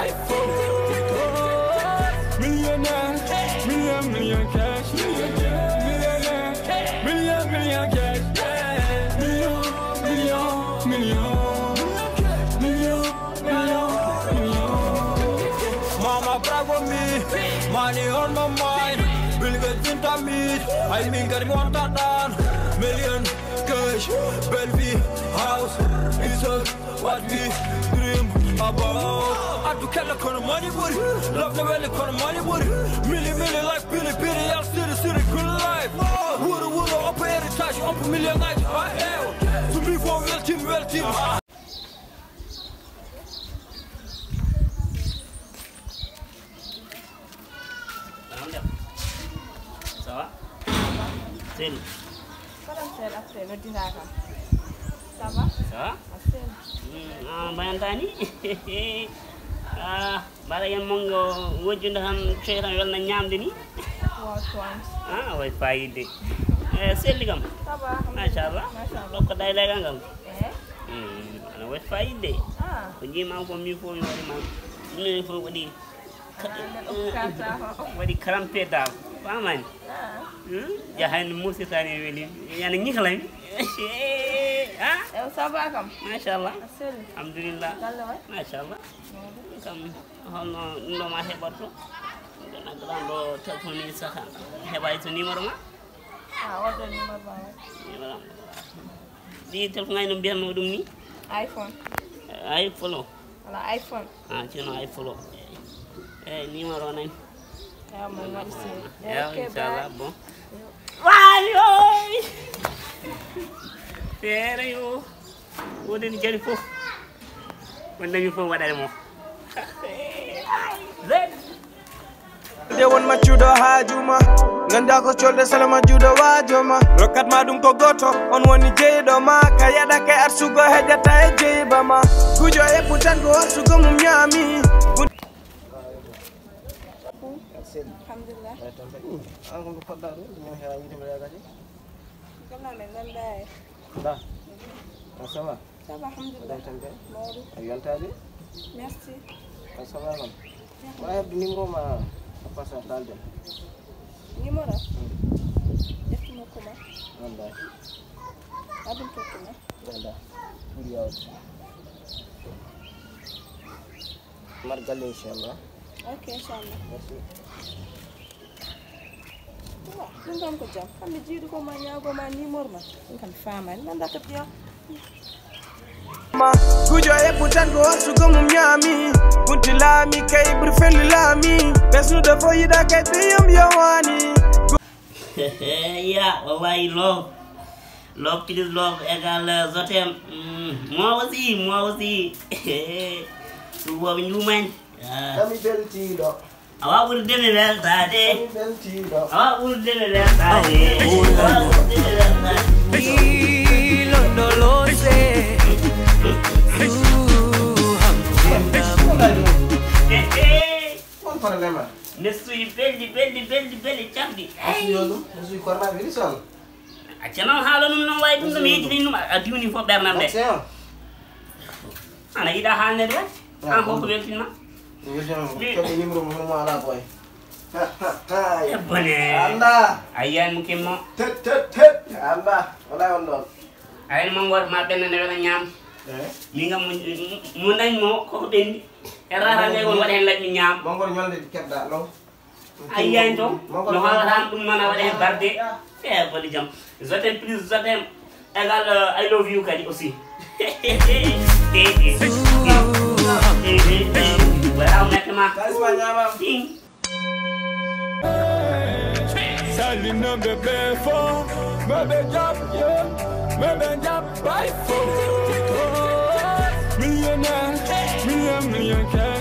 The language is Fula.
by four. Millionaire, million cash. Millionaire, million cash. Mama brag on me, money on my mind. Bill Gates into me, I mean get more than million cash, Bellevue house. Is what we dream about. I do care like on money, buddy. Love the way like on money, buddy. Million like Billy, I'll still good life. Would up every touch, up a million nights. I hell. To be for real team. Ça va? Sel. Salam sel après le dinaga. Ça va? Ça va? Sel. Bayantani. Bara yan mongo wojjude han ceetan welna ñamde ni. Wow, twice. Way fayide. Selli kam. Ça va? Machallah. Ko day lay gam. Ana way fayide. Ko jima ko mi fo mi wadi ma. Ni fo wadi. Wadi crampé da. Paman. Jahan musi tani weli. Yana ñiklam. Ça va kam? Machallah. Sel. Alhamdulillah. Dalla way? Machallah. Kam hono ndoma heɓorto gona grando téléphone saha heɓay to numéro ma Order numéro ba way. numéro ɗi téléphone ngay no mbiyatno ɗum ni iPhone. iPhone Voilà, iPhone. cino iPhone numéro nani Ya mo ngadi sel. inchallah bon wayoy feere yo wodeni jari fof wondami fof waɗare mo de won maccuɗo haajuma ganda ko colde salama juuɗo waajoma rokkat ma ɗum ko goto on woni jeyɗo ma ka yaɗake arsugo heƴata e jeyba ma kujo e putango arsugo mum ñaami. Alhamdulillah. an ko poɗɗa ɗo ɗum heewa yitebe gadi Comme on est là. da ça va Ça va, alhamdulillah. Mawɗum. a yaltade Merci. ça va kam ma hebde numéro ma a passa dalde Numéro? Deftuma kuma. wallahi Abin tokkuma. walla ɓuuri yawde mar galle inchallah. Ok, inchallah. Merci. Ɗum kam ko jam. Kamɓe jiiɗi ko ma ñaagoma numéro ma. Ɗum kam famani. Nanda ko piya. Kujo e putango arsugo mum ñaami bunti laami kay ɓuri felli laami ɓesnude fo yiɗa kay ɓiyum yowani. Yeah, wallahi love is love égal zotem moi aussi ɗum woɓe ñumañ Kami beltiɗo awa ɓurde mi weltade kami beltiɗo awa ɓurde mi weltade londolose on probléme nesuyi belɗi camɗi yoɗum nesuyi coronavirus on acca noon haala num noon wawi ɗum ɗo mi yejitini ɗum a diwni fof ɓernam nde vaccin ana yiɗa haalnede way an fof ko weltinma keɓe numéro mum hono ala boy bone anda a yiyani mo kimmo tet anda wala on ɗon ayni mon woto ma ɓennande wela ñaam min kam mo dañi mo koko ɓenni e rata nde won waɗa hen laƴmi ñaam mongol ñolde keɓɗa law a yiyani to no haalatan ɗum noon a waɗa hen barde e bone jaam zoten plus zoten égal I love you kadi aussi wala nettema kalisma ñamam Salut no bébé fort, bébé job, yeah, bébé job by four. Millionaire, million cash.